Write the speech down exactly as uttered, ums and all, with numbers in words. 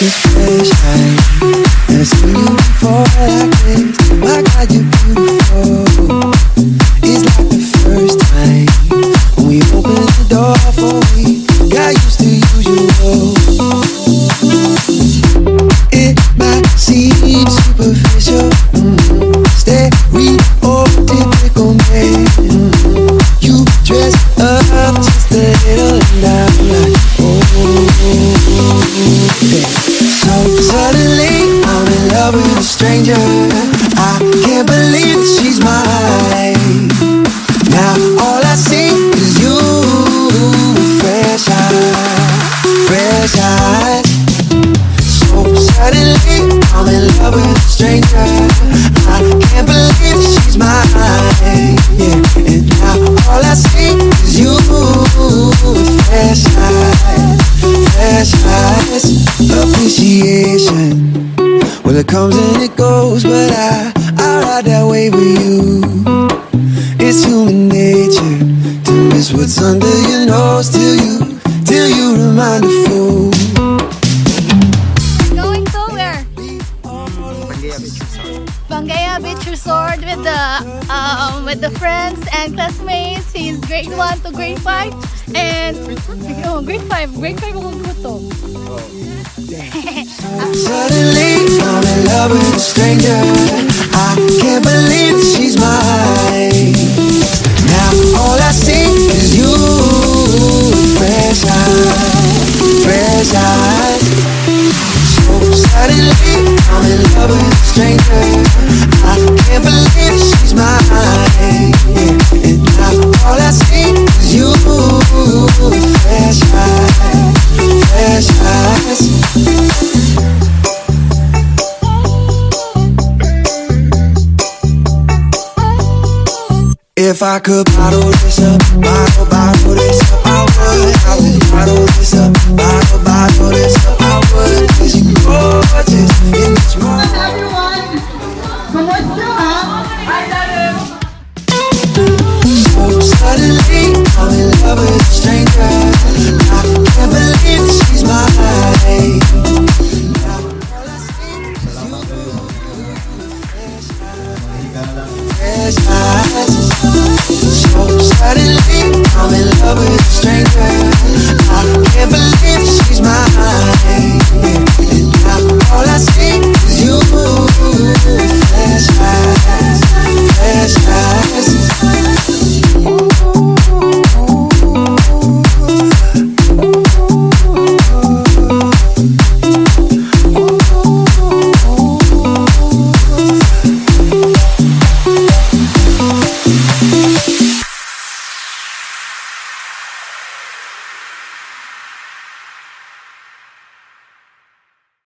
this fresh light. Never seen you before like this. My God, you're beautiful. It's like the first time when we opened the door for we got used to usual. It might seem superficial, mm-hmm. Stereotypical man. Mm-hmm. You dress up just a little and I'm like, oh, yeah. So suddenly I'm in love with a stranger. I can't believe that she's mine. Now all I see is you, fresh eyes, fresh eyes. So suddenly I'm in love with a stranger. I can't believe that she's mine. Yeah, and now all I see is you, fresh eyes, fresh eyes. Appreciation, well it comes and it goes, but I, I ride that wave with you. It's human nature to miss what's under your nose till you, till you remind a fool. Going to where? Pangaya Beach Resort. Pangaya Beach Resort with the um with the friends and classmates. He's grade one to grade five, and oh, grade five, grade five ako to. Suddenly I'm in love with a stranger. I can't believe that she's mine. Now all I see is you, fresh eyes, fresh eyes. So suddenly I'm in love with a stranger. I can't believe that she's mine. Yeah. And now all I see is you, fresh eyes, fresh eyes. If I could bottle this up, bottle, bottle this up, I would. I would bottle this up, bottle,